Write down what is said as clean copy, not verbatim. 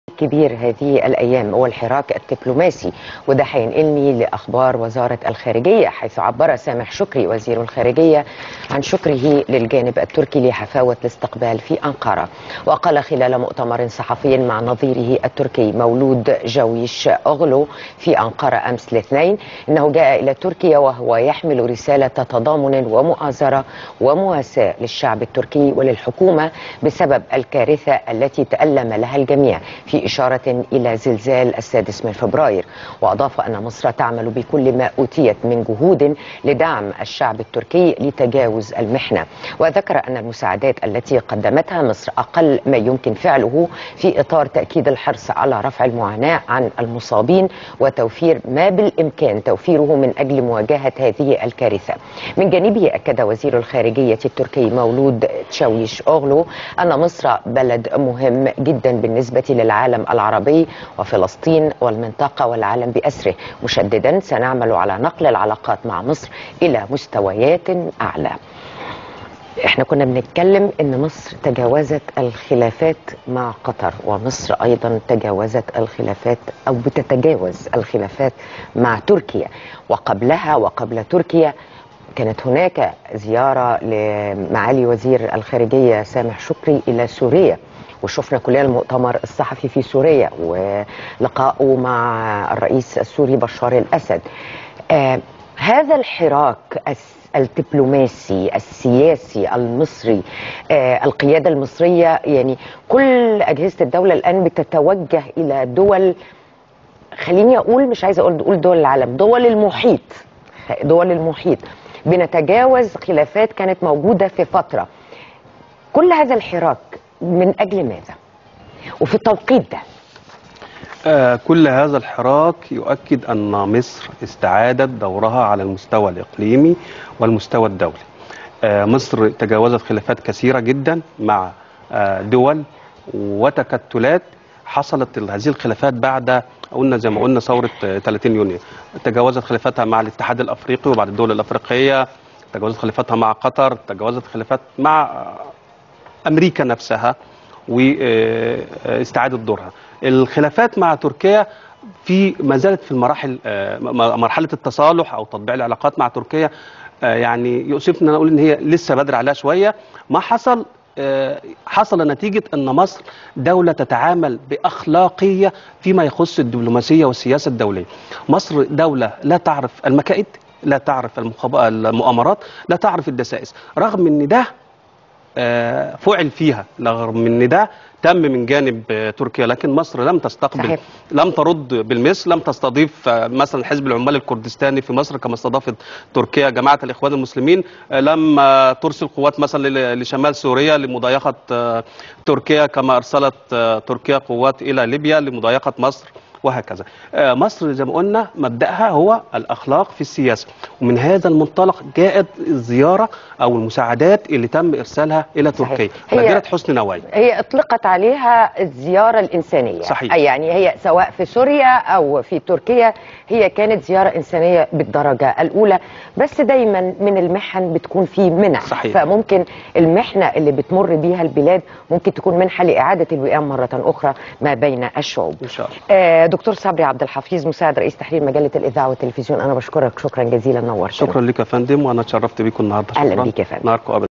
كبير هذه الأيام هو الحراك الدبلوماسي، وده هينقلني لأخبار وزارة الخارجية، حيث عبر سامح شكري وزير الخارجية عن شكره للجانب التركي لحفاوة الاستقبال في أنقرة. وقال خلال مؤتمر صحفي مع نظيره التركي مولود جاويش أغلو في أنقرة أمس الاثنين إنه جاء إلى تركيا وهو يحمل رسالة تضامن ومؤازرة ومواساة للشعب التركي وللحكومة بسبب الكارثة التي تألم لها الجميع، في إشارة إلى زلزال 6 فبراير. وأضاف أن مصر تعمل بكل ما أوتيت من جهود لدعم الشعب التركي لتجاوز المحنة. وذكر أن المساعدات التي قدمتها مصر أقل ما يمكن فعله في إطار تأكيد الحرص على رفع المعاناة عن المصابين وتوفير ما بالإمكان توفيره من أجل مواجهة هذه الكارثة. من جانبه أكد وزير الخارجية التركي مولود جاويش أغلو أن مصر بلد مهم جدا بالنسبة للعالم العربي وفلسطين والمنطقة والعالم بأسره، مشددا سنعمل على نقل العلاقات مع مصر إلى مستويات أعلى. احنا كنا بنتكلم ان مصر تجاوزت الخلافات مع قطر، ومصر ايضا تجاوزت الخلافات او بتتجاوز الخلافات مع تركيا، وقبلها وقبل تركيا كانت هناك زيارة لمعالي وزير الخارجية سامح شكري إلى سوريا، وشفنا كلنا المؤتمر الصحفي في سوريا ولقاءه مع الرئيس السوري بشار الأسد. هذا الحراك الدبلوماسي السياسي المصري، القيادة المصرية، يعني كل أجهزة الدولة الآن بتتوجه إلى دول، خليني أقول، مش عايزة أقول دول العالم، دول المحيط، بنتجاوز خلافات كانت موجودة في فترة. كل هذا الحراك من أجل ماذا؟ وفي التوقيت ده؟ كل هذا الحراك يؤكد أن مصر استعادت دورها على المستوى الإقليمي والمستوى الدولي. مصر تجاوزت خلافات كثيرة جدا مع دول وتكتلات حصلت هذه الخلافات بعد زي ما قلنا ثورة 30 يونيو. تجاوزت خلافاتها مع الاتحاد الأفريقي وبعد الدول الأفريقية، تجاوزت خلافاتها مع قطر، تجاوزت خلافات مع أمريكا نفسها واستعادت دورها. الخلافات مع تركيا ما زالت في مرحلة التصالح أو تطبيع العلاقات مع تركيا. يعني يؤسفني أن أقول إن هي لسه بدري عليها شوية. ما حصل نتيجة أن مصر دولة تتعامل بأخلاقية فيما يخص الدبلوماسية والسياسة الدولية. مصر دولة لا تعرف المكائد، لا تعرف المؤامرات، لا تعرف الدسائس، رغم أن ده فعل فيها، رغم ان ده تم من جانب تركيا، لكن مصر لم تستقبل. صحيح. لم ترد بالمثل، لم تستضيف مثلا حزب العمال الكردستاني في مصر كما استضافت تركيا جماعة الإخوان المسلمين، لم ترسل قوات مثلا لشمال سوريا لمضايقة تركيا كما أرسلت تركيا قوات إلى ليبيا لمضايقة مصر، وهكذا. مصر زي ما قلنا مبدأها هو الأخلاق في السياسة، ومن هذا المنطلق جاءت الزيارة أو المساعدات اللي تم إرسالها إلى تركيا. مدينة حسن نوايا هي أطلقت عليها الزيارة الإنسانية. صحيح. يعني هي سواء في سوريا أو في تركيا هي كانت زيارة إنسانية بالدرجة الأولى، بس دايما من المحن بتكون في منح. صحيح. فممكن المحنة اللي بتمر بيها البلاد ممكن تكون منحة لإعادة الوئام مرة أخرى ما بين الشعوب. إن شاء الله. دكتور صبري عبد الحفيظ، مساعد رئيس تحرير مجلة الإذاعة والتلفزيون، أنا بشكرك شكرا جزيلا، نورتنا. شكرا لك يا فندم، وأنا اتشرفت بيكم النهارده. أهلا بيك يا فندم.